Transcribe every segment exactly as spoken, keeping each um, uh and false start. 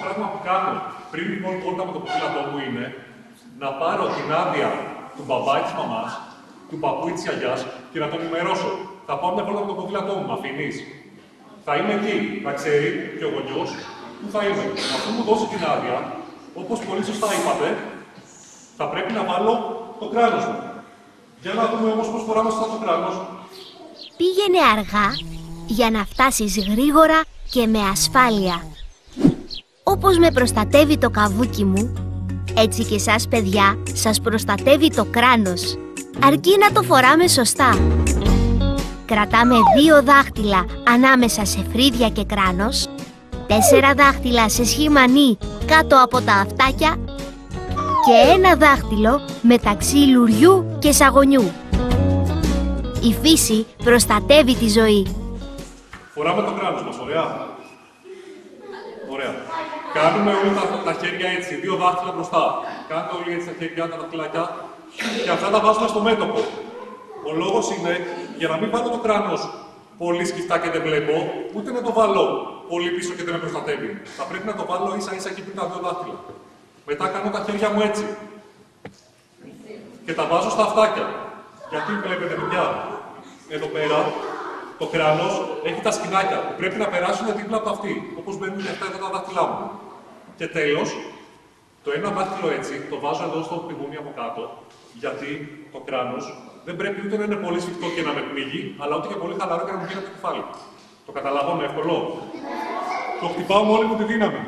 πράγμα που κάνω πριν την πρώτη πόρτα με το ποδήλατό μου είναι να πάρω την άδεια του μπαμπά ή της μαμάς, του παππού ή της γιαγιάς και να τον ενημερώσω. Θα πάω μια βόλτα με το ποδήλατό μου, με αφήνεις. Θα είμαι εκεί, να ξέρει και ο γονιός που θα είμαι. Αφού μου δώσει την άδεια, όπως πολύ σωστά είπατε, θα πρέπει να βάλω το κράνος μου. Για να δούμε όμως πώς φοράμε σωστά το κράνος. Πήγαινε αργά για να φτάσεις γρήγορα και με ασφάλεια. Όπως με προστατεύει το καβούκι μου, έτσι και εσάς παιδιά σας προστατεύει το κράνος. Αρκεί να το φοράμε σωστά. Κρατάμε δύο δάχτυλα ανάμεσα σε φρύδια και κράνος, τέσσερα δάχτυλα σε σχήμα νι κάτω από τα αυτάκια και ένα δάχτυλο μεταξύ λουριού και σαγονιού. Η φύση προστατεύει τη ζωή. Φοράμε το κράνος μας, ωραία. Ωραία. Κάνουμε όλα τα, τα χέρια έτσι, δύο δάχτυλα μπροστά. Κάντε όλοι έτσι τα χέρια, τα δαχτυλάκια και αυτά τα βάζουμε στο μέτωπο. Ο λόγος είναι για να μην βάλω το κράνος πολύ σκυφτά και δεν βλέπω, ούτε να το βάλω πολύ πίσω και δεν με προστατεύει. Θα πρέπει να το βάλω ίσα ίσα εκεί πριν τα δύο δάχτυλα. Μετά κάνω τα χέρια μου έτσι. Και τα βάζω στα αυτάκια. Γιατί βλέπετε, παιδιά, εδώ πέρα το κράνος έχει τα σκηνάκια που πρέπει να περάσουν δίπλα από το αυτί, όπως μπαίνουν και αυτά εδώ τα δάχτυλά μου. Και τέλος, το ένα δάχτυλο έτσι το βάζω εδώ στο πηγούνι από κάτω, γιατί το κράνος δεν πρέπει ούτε να είναι πολύ σφιχτό και να με πνίγει, αλλά ούτε και πολύ χαλαρό και να μου γίνει από το κεφάλι. Το καταλαβαίνω εύκολο. Το χτυπάω με όλη μου τη δύναμη.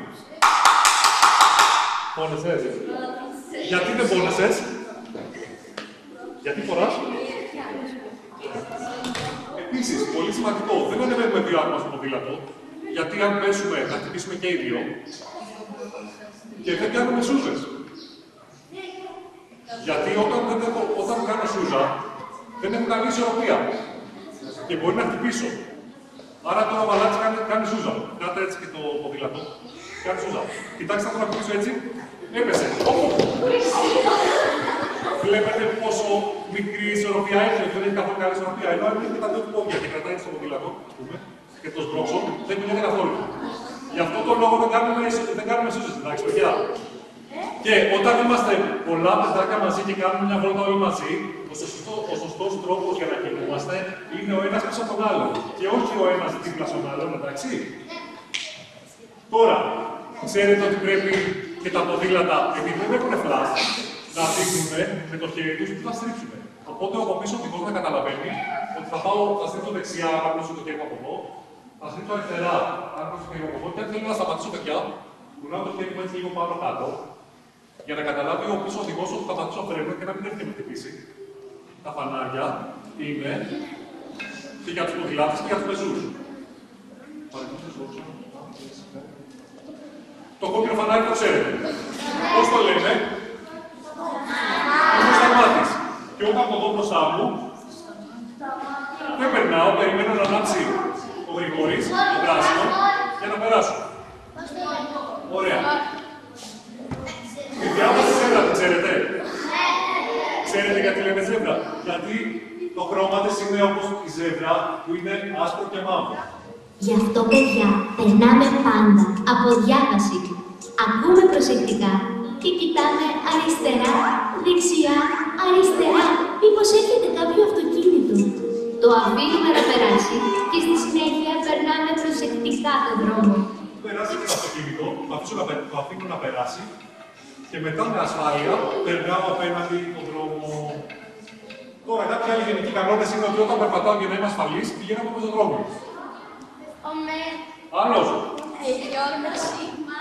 Πόνεσες. Γιατί δεν πόνεσες? Γιατί φοράς? Επίσης, πολύ σημαντικό, δεν ανεβαίνουμε δύο άτομα στο ποδήλατο, γιατί αν πέσουμε θα χτυπήσουμε και οι δύο και δεν κάνουμε σούζες. Γιατί όταν, δεν έχω, όταν κάνω σούζα, δεν έχω καλή ισορροπία και μπορεί να χτυπήσω. Άρα τώρα ο μαλάτης κάνει, κάνει σούζα. Κράτα έτσι και το ποδήλατο. Κάνει σούζα. Κοιτάξτε να το χτυπήσω έτσι. Έπεσε. Όπου. Βλέπετε πόσο μικρή ισορροπία έχει, δεν έχει καθόλου καλή ισορροπία. Ενώ αν έχει τα δύο πόδια και κρατάει στο ποδήλατο, ας πούμε, και το σμπρώξω, δεν πηγαίνει καθόλου. Γι' αυτό το λόγο δεν κάνουμε, δεν κάνουμε σούζες, εντάξει, παιδιά. Και όταν είμαστε πολλά παιδάκια μαζί και κάνουμε μια βόλτα όλοι μαζί, ο σωστός, ο σωστός τρόπος για να κινούμαστε είναι ο ένας πίσω από τον άλλον. Και όχι ο ένας δίπλα στον άλλον, εντάξει. Τώρα, ξέρετε ότι πρέπει και τα ποδήλατα, επειδή δεν έχουν φλάς, να δείχνουμε με το χέρι τους που θα στρίψουμε. Οπότε ο από πίσω οδηγός να καταλαβαίνει ότι θα πάω, θα στρίψω δεξιά, αν το χέρι μου από εδώ, θα στρίψω αριστερά, αν το χέρι μου από εδώ, και αν θέλω να σταματήσω παιδιά, κουνάω το χέρι μου έτσι λίγο πάνω κάτω, για να καταλάβει ο πίσω οδηγός ότι θα πατήσω φρένο και να μην έρθει και με χτυπήσει. Τα φανάρια είναι και για τους ποδηλάτες και για τους πεζούς. Το κόκκινο φανάρι το ξέρετε. Πώς το λέμε? Είναι σταμάτης. Και όταν το δω μπροστά μου, δεν περνάω, περιμένω να ανάψει ο Γρηγόρης, το πράσινο, για να περάσω. Ωραία. Τη διάβαση ζεύρα την ξέρετε? Ξέρετε γιατί λέμε ζεύρα? Γιατί το χρώμα της είναι όπως η ζεύρα που είναι άσπρο και μαύρο. Γι' αυτό, παιδιά, περνάμε πάντα από διάβαση. Ακούμε προσεκτικά και κοιτάμε αριστερά, δεξιά, αριστερά. Μήπως έρχεται κάποιο αυτοκίνητο. Το αφήνουμε να περάσει και στη συνέχεια περνάμε προσεκτικά τον δρόμο. Περάσει και το αυτοκίνητο, το, να, το αφήνω να περάσει και μετά με ασφάλεια περνάω απέναντι τον δρόμο. Τώρα, κάποιοι άλλοι γενικοί κανόνες είναι ότι όταν περπατάω για να είμαι ασφαλής, πηγαίνω από τον δρόμο. Αμέ. Άλλος. Γιώργος.